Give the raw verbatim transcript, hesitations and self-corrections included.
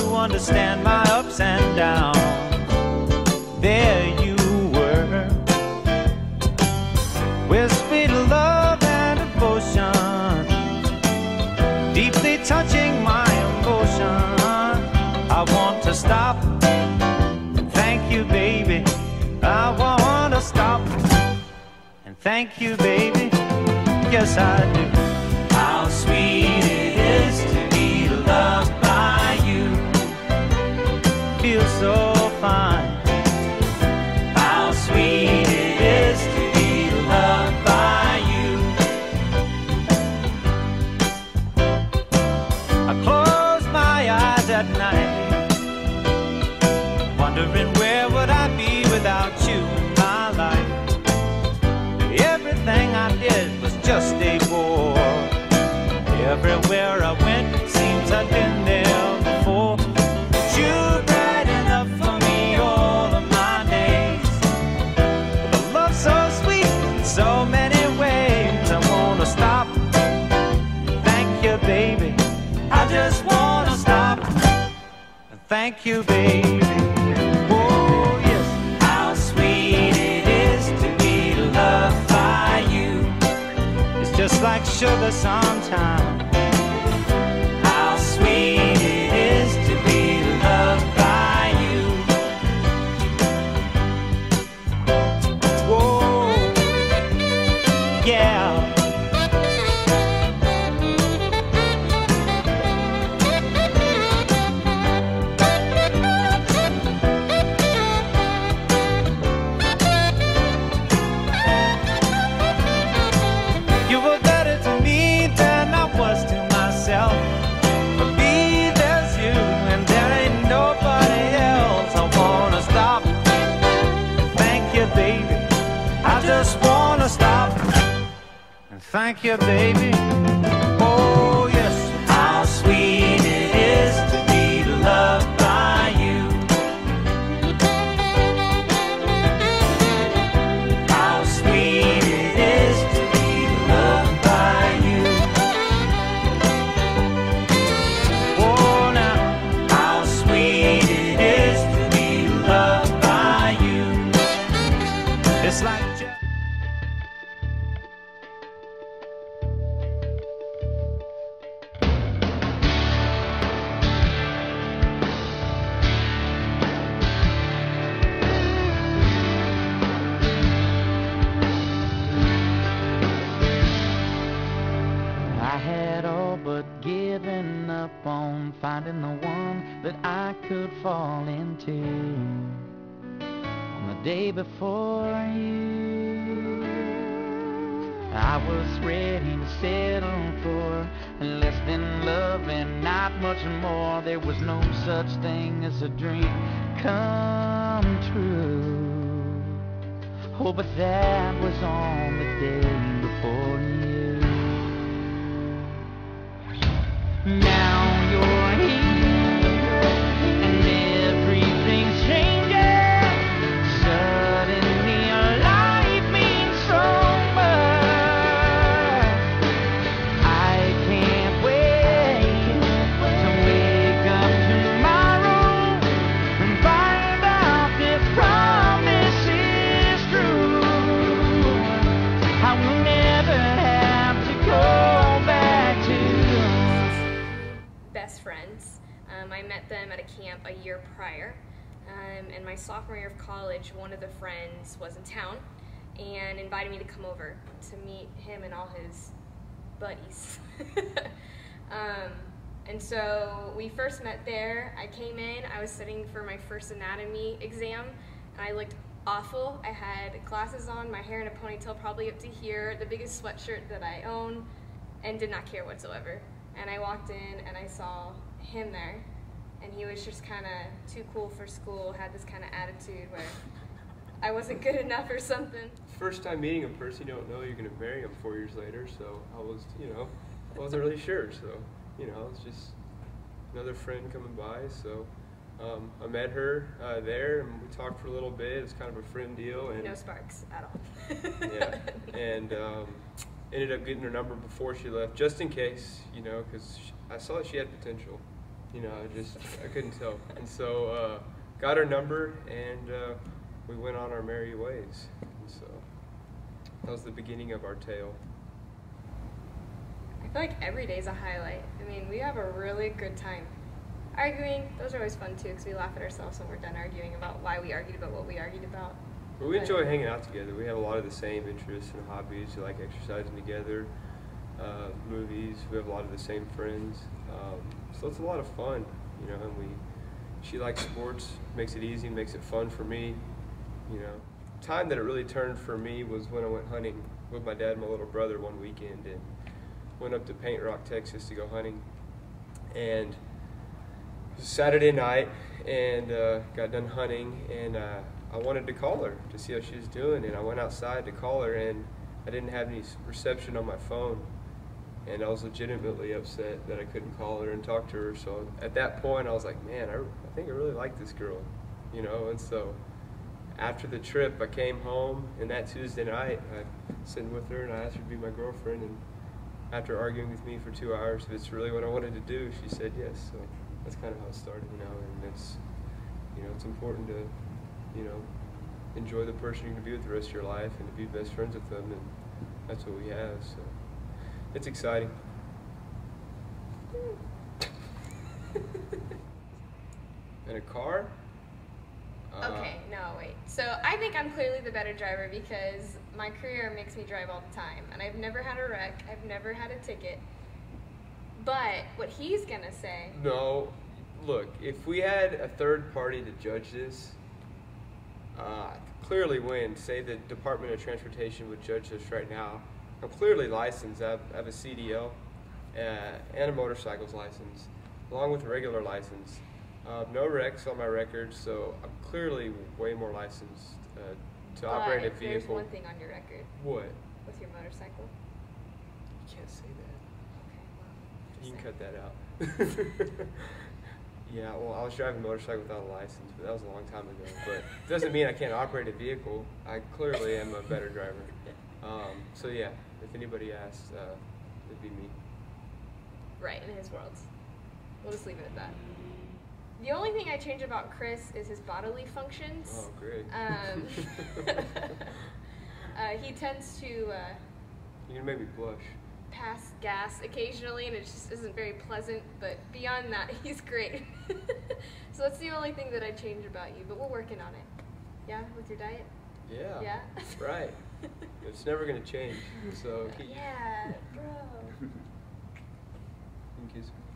understand my ups and downs. There you were, with sweet love and devotion, deeply touching my emotion. I want to stop and thank you, baby. I want to stop and thank you, baby. Yes, I do. How sweet it is to be loved by you. Feels so fine. How sweet it is to be loved by you. I close my eyes at night, wondering where would I be without you in my life. Everything I did was just a bore. Everywhere I went, it seems I've been there before. But you're bright enough for me all of my days, with a love so sweet in so many ways. I wanna stop, thank you, baby. I just wanna stop, thank you, baby. Oh yes, how sweet it is to be loved by you. It's just like sugar sometimes. How sweet it is to be loved by you. Whoa, yeah. You were better to me than I was to myself. For me, there's you, and there ain't nobody else. I wanna stop, thank you, baby. I just wanna stop, and thank you, baby. Oh yes, how sweet it is to be loved by you. How sweet it is to be loved by you. Oh now, how sweet it is to be loved by you. It's like just I had all but given up on finding the one that I could fall into. On the day before you, I was ready to settle for less than love and not much more. There was no such thing as a dream come true. Oh, but that was on the day before you. Now you're here, and everything's changing. Suddenly your life means so much. I can't wait to wake up tomorrow and find out this promise is true. I will never have to go back to best friends. Um, I met them at a camp a year prior. Um, and my sophomore year of college, one of the friends was in town and invited me to come over to meet him and all his buddies. um, and so we first met there. I came in, I was studying for my first anatomy exam, and I looked awful. I had glasses on, my hair in a ponytail probably up to here, the biggest sweatshirt that I own, and did not care whatsoever. And I walked in and I saw him there, and he was just kind of too cool for school, had this kind of attitude where I wasn't good enough or something. First time meeting a person you don't know you're going to marry him four years later, so I was, you know, I wasn't really sure, so, you know, it's just another friend coming by, so um, I met her uh, there, and we talked for a little bit. It's kind of a friend deal. And no sparks at all. yeah, and um, ended up getting her number before she left, just in case, you know, because I saw she had potential. You know, I just, I couldn't tell. And so, uh, got her number, and uh, we went on our merry ways. And so, that was the beginning of our tale. I feel like every day's a highlight. I mean, we have a really good time. Arguing, those are always fun too, because we laugh at ourselves when we're done arguing about why we argued about what we argued about. But we enjoy hanging out together. We have a lot of the same interests and hobbies. We like exercising together, uh, movies. We have a lot of the same friends. Um, so it's a lot of fun, you know, and we, she likes sports, makes it easy, makes it fun for me, you know. Time that it really turned for me was when I went hunting with my dad and my little brother one weekend, and went up to Paint Rock, Texas to go hunting. And it was Saturday night, and uh, got done hunting, and uh, I wanted to call her to see how she was doing, and I went outside to call her, and I didn't have any reception on my phone, and I was legitimately upset that I couldn't call her and talk to her. So at that point, I was like, man, I, I think I really like this girl, you know. And so after the trip, I came home, and that Tuesday night, I was sitting with her, and I asked her to be my girlfriend, and after arguing with me for two hours, if it's really what I wanted to do, she said yes. So that's kind of how it started, you know. And it's, you know, it's important to, you know, enjoy the person you're going to be with the rest of your life, and to be best friends with them, and that's what we have. So it's exciting. In a car? Uh, Okay, no, wait. So I think I'm clearly the better driver because my career makes me drive all the time, and I've never had a wreck. I've never had a ticket. But what he's gonna say, No, look, if we had a third party to judge this, uh, clearly win. Say the Department of Transportation would judge this right now. I'm clearly licensed. I have, I have a C D L uh, and a motorcycles license, along with a regular license. Uh, no wrecks on my record, so I'm clearly way more licensed uh, to but operate a if there's vehicle. one thing on your record What? with your motorcycle. You can't say that. Okay, well, You just can saying. cut that out. Yeah, well, I was driving a motorcycle without a license, but that was a long time ago. But it doesn't mean I can't operate a vehicle. I clearly am a better driver. Um, so yeah, if anybody asks, uh, it'd be me. Right, in his world. We'll just leave it at that. The only thing I change about Chris is his bodily functions. Oh, great. Um, uh, he tends to uh, You're gonna make me blush. pass gas occasionally, and it just isn't very pleasant. But beyond that, he's great. So that's the only thing that I change about you. But we're working on it. Yeah, with your diet. Yeah. Yeah. Right. It's never gonna change. So keep. Yeah, bro. You can kiss me.